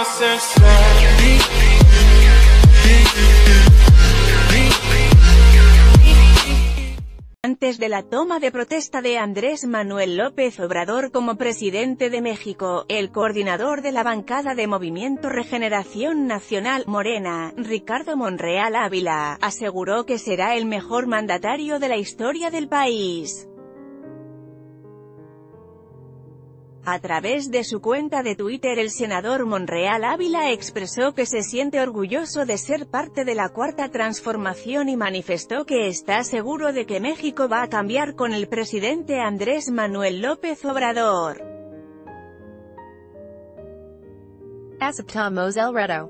Antes de la toma de protesta de Andrés Manuel López Obrador como presidente de México, el coordinador de la bancada de Movimiento Regeneración Nacional, Morena, Ricardo Monreal Ávila, aseguró que será el mejor mandatario de la historia del país. A través de su cuenta de Twitter, el senador Monreal Ávila expresó que se siente orgulloso de ser parte de la Cuarta Transformación y manifestó que está seguro de que México va a cambiar con el presidente Andrés Manuel López Obrador. Aceptamos el reto.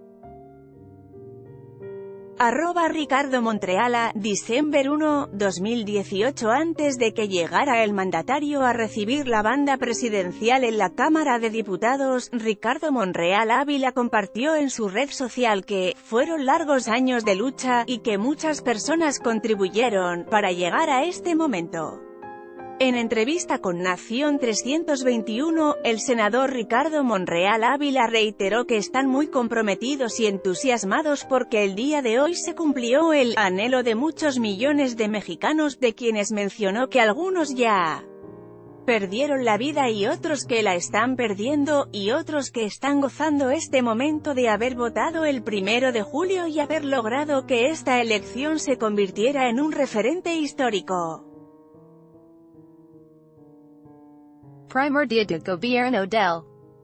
@Ricardo Montreala, diciembre 1, 2018. Antes de que llegara el mandatario a recibir la banda presidencial en la Cámara de Diputados, Ricardo Monreal Ávila compartió en su red social que fueron largos años de lucha, y que muchas personas contribuyeron para llegar a este momento. En entrevista con Nación 321, el senador Ricardo Monreal Ávila reiteró que están muy comprometidos y entusiasmados porque el día de hoy se cumplió el anhelo de muchos millones de mexicanos, de quienes mencionó que algunos ya perdieron la vida y otros que la están perdiendo, y otros que están gozando este momento de haber votado el 1 de julio y haber logrado que esta elección se convirtiera en un referente histórico. Primer día de gobierno del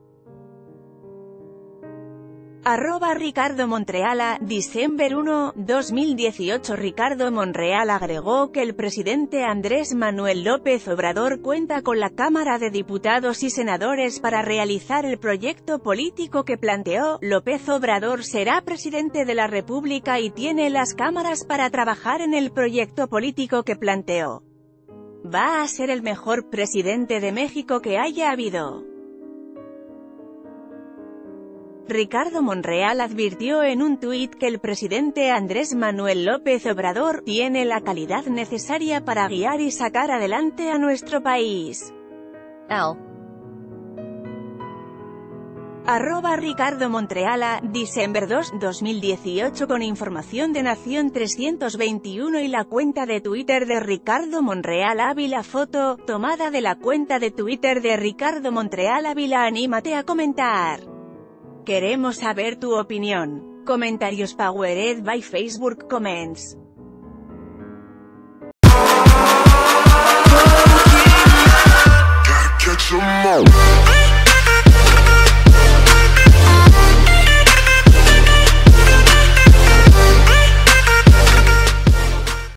@Ricardo Montreala, diciembre 1, 2018. Ricardo Monreal agregó que el presidente Andrés Manuel López Obrador cuenta con la Cámara de Diputados y Senadores para realizar el proyecto político que planteó. López Obrador será presidente de la República y tiene las cámaras para trabajar en el proyecto político que planteó. Va a ser el mejor presidente de México que haya habido. Ricardo Monreal advirtió en un tuit que el presidente Andrés Manuel López Obrador tiene la calidad necesaria para guiar y sacar adelante a nuestro país. @Ricardo Montreala, diciembre 2, 2018. Con información de Nación 321 y la cuenta de Twitter de Ricardo Monreal Ávila. Foto, tomada de la cuenta de Twitter de Ricardo Monreal Ávila. Anímate a comentar. Queremos saber tu opinión. Comentarios powered by Facebook Comments. Gotta catch 'em all.